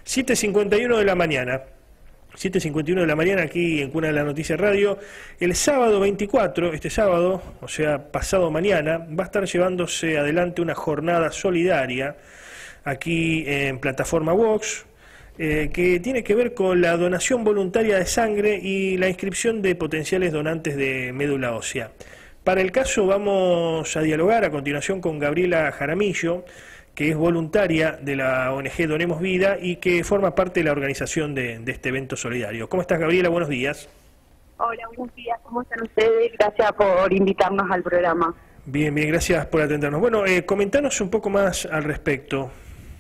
7:51 de la mañana. 7:51 de la mañana aquí en Cuna de la Noticia Radio. El sábado 24, este sábado, o sea, pasado mañana, va a estar llevándose adelante una jornada solidaria aquí en Plataforma Vox, que tiene que ver con la donación voluntaria de sangre y la inscripción de potenciales donantes de médula ósea. Para el caso vamos a dialogar a continuación con Gabriela Jaramillo, que es voluntaria de la ONG Donemos Vida y que forma parte de la organización de este evento solidario. ¿Cómo estás, Gabriela? Buenos días. Hola, buenos días. ¿Cómo están ustedes? Gracias por invitarnos al programa. Bien, bien, gracias por atendernos. Bueno, comentanos un poco más al respecto.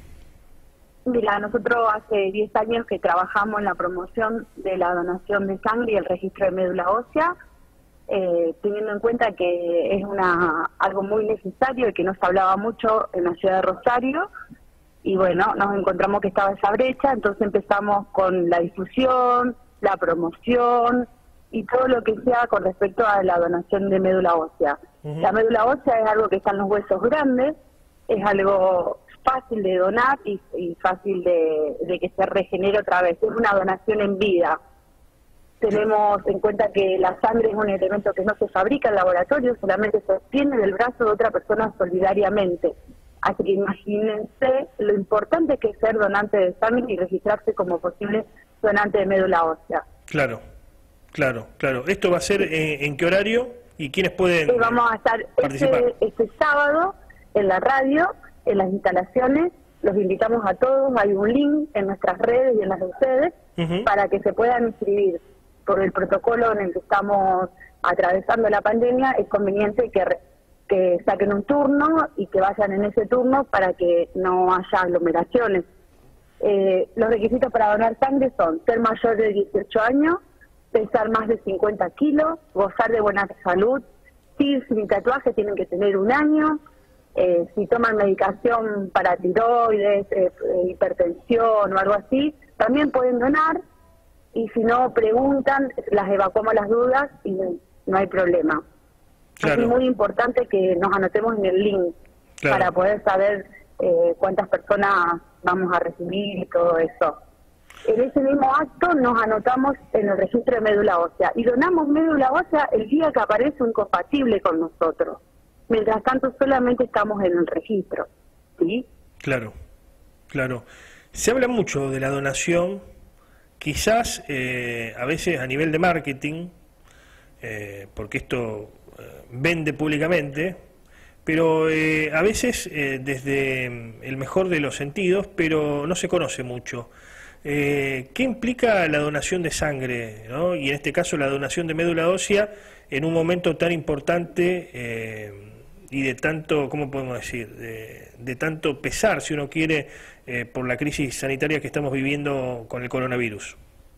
Mira, nosotros hace 10 años que trabajamos en la promoción de la donación de sangre y el registro de médula ósea, teniendo en cuenta que es algo muy necesario y que no se hablaba mucho en la ciudad de Rosario. Y bueno, nos encontramos que estaba esa brecha, entonces empezamos con la difusión, la promoción y todo lo que sea con respecto a la donación de médula ósea. La médula ósea es algo que está en los huesos grandes, es algo fácil de donar y fácil de que se regenere otra vez. Es una donación en vida. Tenemos en cuenta que la sangre es un elemento que no se fabrica en laboratorio, solamente se obtiene del brazo de otra persona solidariamente. Así que imagínense lo importante que es ser donante de sangre y registrarse como posible donante de médula ósea. Claro, claro, claro. ¿Esto va a ser en qué horario y quiénes pueden vamos a estar participar? Este sábado en la radio, en las instalaciones. Los invitamos a todos, hay un link en nuestras redes y en las de ustedes para que se puedan inscribir. Por el protocolo en el que estamos atravesando la pandemia, es conveniente que saquen un turno y que vayan en ese turno para que no haya aglomeraciones. Los requisitos para donar sangre son ser mayor de 18 años, pesar más de 50 kilos, gozar de buena salud, sin tatuaje tienen que tener 1 año, si toman medicación para tiroides, hipertensión o algo así, también pueden donar. Y si no preguntan, las evacuamos las dudas y no hay problema. Claro. Es muy importante que nos anotemos en el link para poder saber cuántas personas vamos a recibir y todo eso. En ese mismo acto nos anotamos en el registro de médula ósea y donamos médula ósea el día que aparece un compatible con nosotros. Mientras tanto solamente estamos en el registro, ¿sí? Claro, claro. Se habla mucho de la donación. Quizás a veces a nivel de marketing, porque esto vende públicamente, pero a veces desde el mejor de los sentidos, pero no se conoce mucho. ¿Qué implica la donación de sangre, ¿no? Y en este caso la donación de médula ósea en un momento tan importante y de tanto, ¿cómo podemos decir?, de tanto pesar, si uno quiere, por la crisis sanitaria que estamos viviendo con el coronavirus?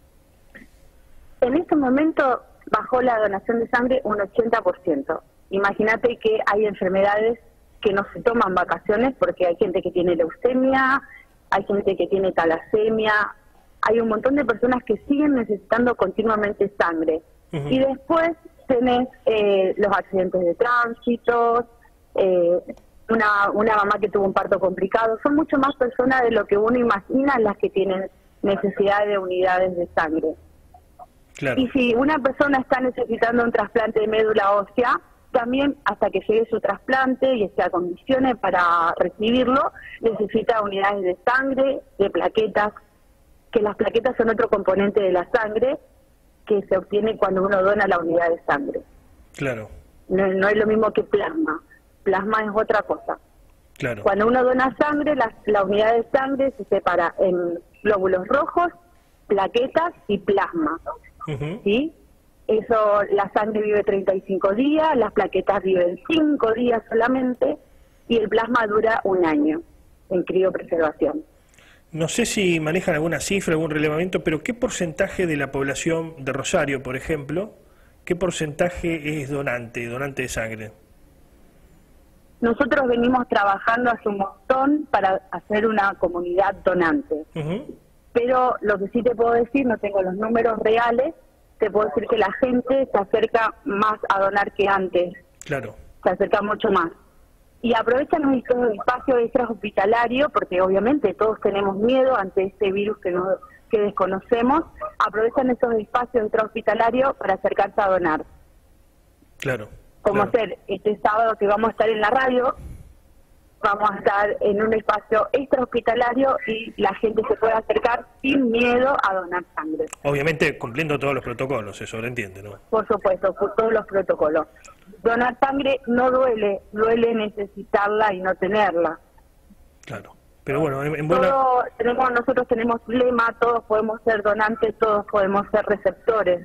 En este momento bajó la donación de sangre un 80%. Imagínate que hay enfermedades que no se toman vacaciones porque hay gente que tiene leucemia, hay gente que tiene talasemia, hay un montón de personas que siguen necesitando continuamente sangre. Y después tenés los accidentes de tránsito, una mamá que tuvo un parto complicado. Son mucho más personas de lo que uno imagina las que tienen necesidad de unidades de sangre. Claro. Y si una persona está necesitando un trasplante de médula ósea, también hasta que llegue su trasplante y esté a condiciones para recibirlo, necesita unidades de sangre, de plaquetas, que las plaquetas son otro componente de la sangre que se obtiene cuando uno dona la unidad de sangre. Claro. No es lo mismo que plasma. Plasma es otra cosa. Claro. Cuando uno dona sangre, la unidad de sangre se separa en glóbulos rojos, plaquetas y plasma. ¿Sí? Eso, la sangre vive 35 días, las plaquetas viven 5 días solamente y el plasma dura 1 año en criopreservación. No sé si manejan alguna cifra, algún relevamiento, pero ¿qué porcentaje de la población de Rosario, por ejemplo, qué porcentaje es donante de sangre? Nosotros venimos trabajando hace un montón para hacer una comunidad donante. Pero lo que sí te puedo decir, no tengo los números reales, te puedo decir que la gente se acerca más a donar que antes. Claro. Se acerca mucho más. y aprovechan estos espacios extrahospitalarios, porque obviamente todos tenemos miedo ante este virus que desconocemos, aprovechan esos espacios extrahospitalarios para acercarse a donar. Claro. Como claro. ser este sábado que vamos a estar en la radio, vamos a estar en un espacio extrahospitalario y la gente se puede acercar sin miedo a donar sangre. Obviamente cumpliendo todos los protocolos, eso lo entiende, ¿no? Por supuesto, por todos los protocolos. Donar sangre no duele, duele necesitarla y no tenerla. Claro. Pero bueno, en buena... Nosotros tenemos un lema, todos podemos ser donantes, todos podemos ser receptores.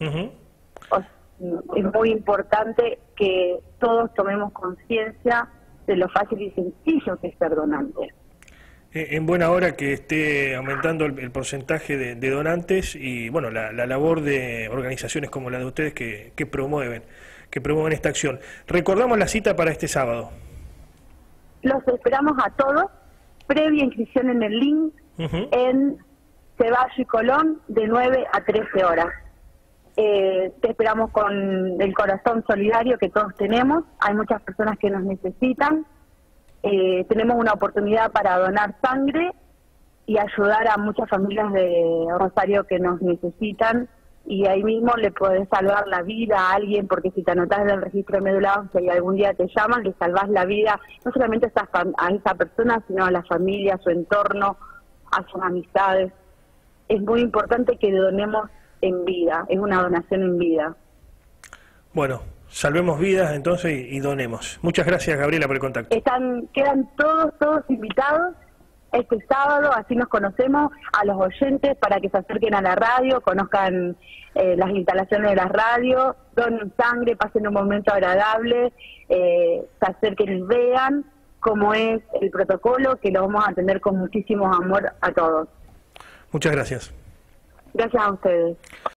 Es muy importante que todos tomemos conciencia de lo fácil y sencillo que es ser donante. En buena hora que esté aumentando el porcentaje de donantes y bueno, la labor de organizaciones como la de ustedes que promueven esta acción. Recordamos la cita para este sábado. Los esperamos a todos, previa inscripción en el link, en Ceballos y Colón, de 9 a 13 horas. Te esperamos con el corazón solidario que todos tenemos, hay muchas personas que nos necesitan, tenemos una oportunidad para donar sangre y ayudar a muchas familias de Rosario que nos necesitan, y ahí mismo le podés salvar la vida a alguien, porque si te anotás en el registro de médula ósea y algún día te llaman, le salvás la vida no solamente a esa persona, sino a la familia, a su entorno, a sus amistades. Es muy importante que donemos en vida, es una donación en vida. Bueno, salvemos vidas entonces y donemos. Muchas gracias, Gabriela, por el contacto. Quedan todos invitados este sábado, así nos conocemos, a los oyentes para que se acerquen a la radio, conozcan las instalaciones de la radio, donen sangre, pasen un momento agradable, se acerquen y vean cómo es el protocolo, que lo vamos a atender con muchísimo amor a todos. Muchas gracias. Gracias a ustedes.